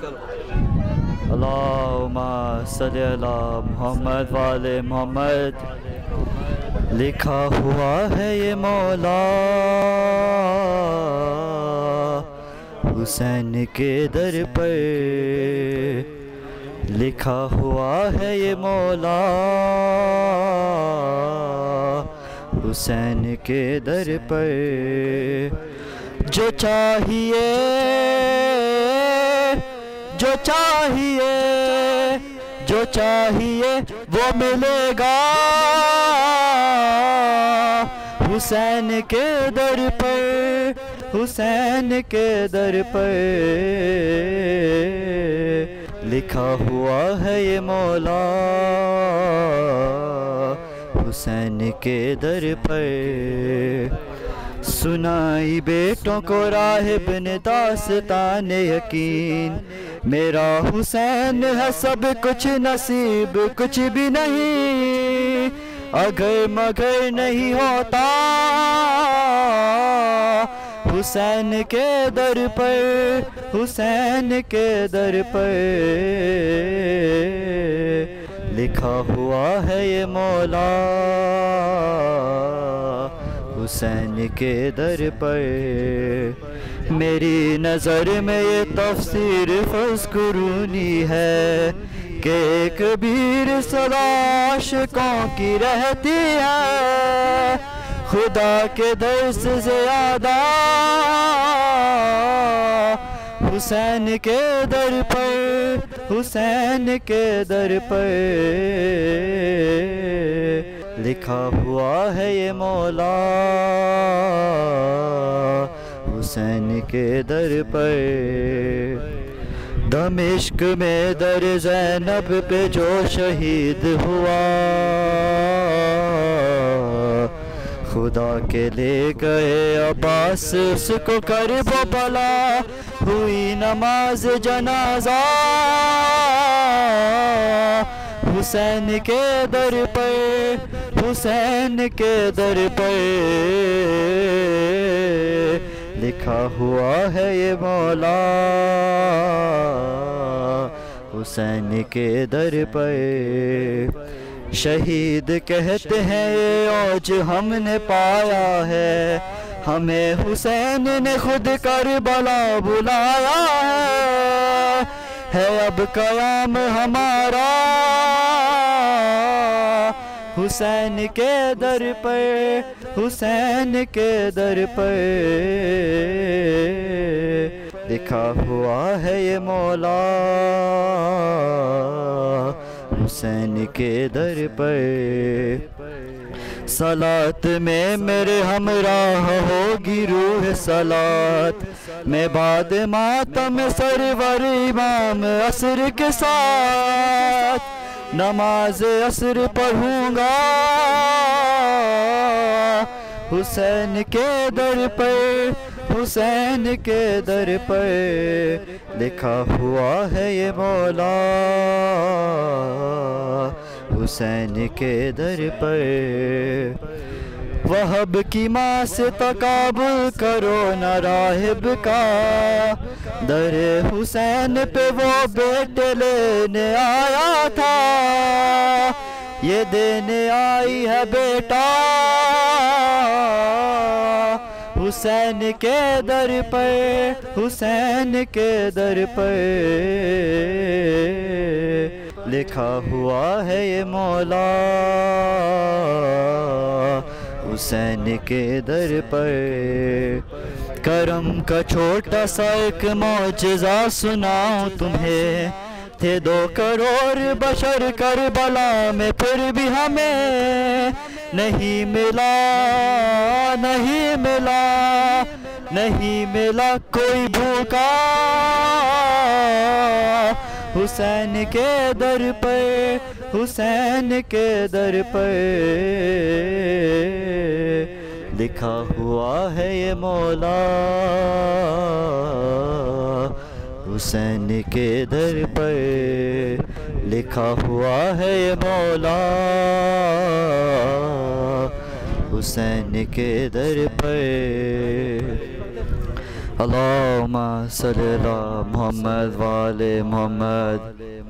अल्लाहुम्मा सल्ली अला मोहम्मद वाले मोहम्मद। लिखा हुआ है ये मौला हुसैन के दर पर, लिखा हुआ है ये मौला हुसैन के दर पर। जो चाहिए जो चाहिए जो चाहिए वो मिलेगा हुसैन के दर पर, हुसैन के दर पर। लिखा हुआ है ये मौला हुसैन के दर पर। सुनाई बेटों को राहिब ने दास्तान यकीन, मेरा हुसैन है सब कुछ नसीब कुछ भी नहीं, अगर मगर नहीं होता हुसैन के दर पर, हुसैन के दर पर। लिखा हुआ है ये मौला हुसैन के दर पर। मेरी नज़र में ये तफसीर फस्कुरूनी है कि कबीर सदा आशिकों की रहती है, खुदा के दर से ज़्यादा हुसैन के दर पर, हुसैन के दर पर। लिखा हुआ है ये मौला हुसैन के दर पर। दमिश्क में दर ज़ैनब पे जो शहीद हुआ, खुदा के ले गए अब्बास उसको करबो बला, हुई नमाज जनाजा हुसैन के दर पर, हुसैन के दर पर। लिखा हुआ है ये मौला हुसैन के दर पर। शहीद कहते हैं ये औज हमने पाया है, हमें हुसैन ने खुद करबला बुलाया है अब क़याम हमारा हुसैन के दर पर, हुसैन के दर पर। लिखा हुआ है ये मौला हुसैन के दर पर। सलात में मेरे हमराह होगी रूह सलात, मैं बाद मातम सरवर इमाम असर के साथ नमाज असर पढ़ूंगा हुसैन के दर पर, हुसैन के दर पर। लिखा हुआ है ये मौला हुसैन के दर पर। वहब की माँ से तकाबुल करो न राहिब का, दर हुसैन पे वो बेटे लेने आया था, ये देने आई है बेटा हुसैन के दर पर, हुसैन के दर पर। लिखा हुआ है ये मौला हुसैन के दर पर। करम का छोटा सा एक मौजज़ा सुनाऊं तुम्हें, थे 2 करोड़ बशर करबला में फिर भी हमें नहीं मिला, नहीं मिला, नहीं मिला कोई भूखा हुसैन के दर पर, हुसैन के दर पर। लिखा हुआ है ये मौला हुसैन के दर पर। लिखा हुआ है ये मौला हुसैन के दर पर। اللہم صلی علی محمد وآل محمد.